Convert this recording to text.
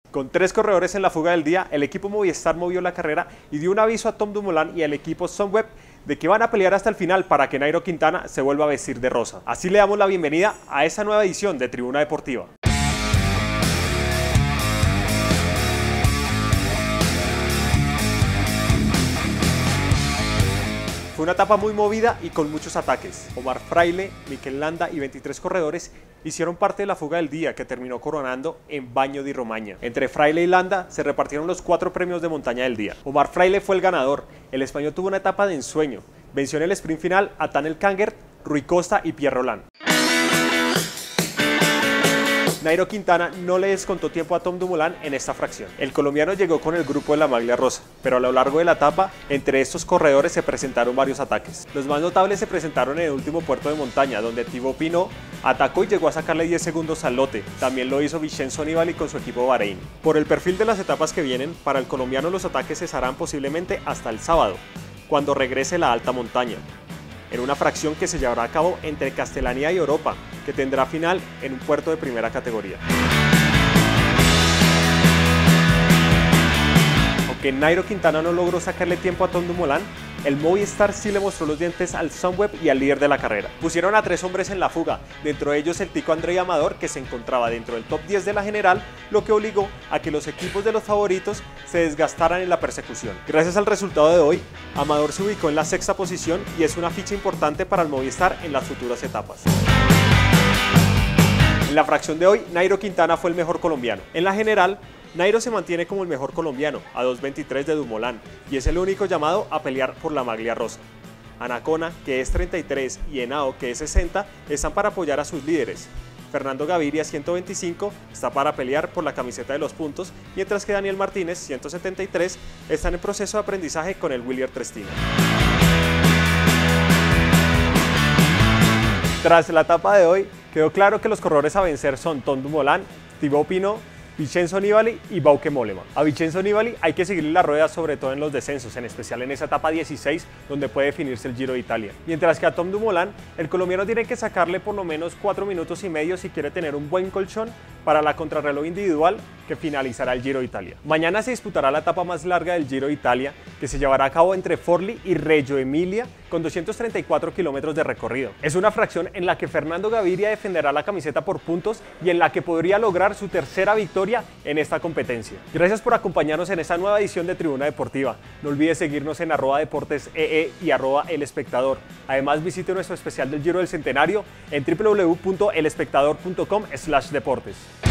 Con 3 corredores en la fuga del día, el equipo Movistar movió la carrera y dio un aviso a Tom Dumoulin y al equipo Sunweb de que van a pelear hasta el final para que Nairo Quintana se vuelva a vestir de rosa. Así le damos la bienvenida a esta nueva edición de Tribuna Deportiva. Fue una etapa muy movida y con muchos ataques. Omar Fraile, Mikel Landa y 23 corredores hicieron parte de la fuga del día que terminó coronando en Bagno di Romagna. Entre Fraile y Landa se repartieron los 4 premios de montaña del día. Omar Fraile fue el ganador. El español tuvo una etapa de ensueño. Venció en el sprint final a Tanel Kanger, Rui Costa y Pierre Roland. Nairo Quintana no le descontó tiempo a Tom Dumoulin en esta fracción. El colombiano llegó con el grupo de la maglia rosa, pero a lo largo de la etapa, entre estos corredores se presentaron varios ataques. Los más notables se presentaron en el último puerto de montaña, donde Thibaut Pinot atacó y llegó a sacarle 10 segundos al lote. También lo hizo Vincenzo Nibali con su equipo Bahrein. Por el perfil de las etapas que vienen, para el colombiano los ataques cesarán posiblemente hasta el sábado, cuando regrese la alta montaña, en una fracción que se llevará a cabo entre Castellanía y Europa, que tendrá final en un puerto de primera categoría. Aunque Nairo Quintana no logró sacarle tiempo a Tom Dumoulin, el Movistar sí le mostró los dientes al Sunweb y al líder de la carrera. Pusieron a 3 hombres en la fuga, dentro de ellos el tico Andrei Amador, que se encontraba dentro del top 10 de la general, lo que obligó a que los equipos de los favoritos se desgastaran en la persecución. Gracias al resultado de hoy, Amador se ubicó en la 6ª posición y es una ficha importante para el Movistar en las futuras etapas. En la fracción de hoy, Nairo Quintana fue el mejor colombiano. En la general, Nairo se mantiene como el mejor colombiano, a 2.23 de Dumoulin, y es el único llamado a pelear por la maglia rosa. Anacona, que es 33, y Henao, que es 60, están para apoyar a sus líderes. Fernando Gaviria, 125, está para pelear por la camiseta de los puntos, mientras que Daniel Martínez, 173, está en proceso de aprendizaje con el Willier Trestina. Tras la etapa de hoy, quedó claro que los corredores a vencer son Tom Dumoulin, Thibaut Pinot, Vincenzo Nibali y Bauke Mollema. A Vincenzo Nibali hay que seguirle la rueda, sobre todo en los descensos, en especial en esa etapa 16 donde puede definirse el Giro de Italia. Mientras que a Tom Dumoulin, el colombiano tiene que sacarle por lo menos 4 minutos y medio si quiere tener un buen colchón para la contrarreloj individual que finalizará el Giro de Italia. Mañana se disputará la etapa más larga del Giro de Italia, que se llevará a cabo entre Forlì y Reggio Emilia, con 234 kilómetros de recorrido. Es una fracción en la que Fernando Gaviria defenderá la camiseta por puntos y en la que podría lograr su tercera victoria en esta competencia. Gracias por acompañarnos en esta nueva edición de Tribuna Deportiva. No olvides seguirnos en @deportesee y @El Espectador. Además, visite nuestro especial del Giro del Centenario en www.elespectador.com/deportes.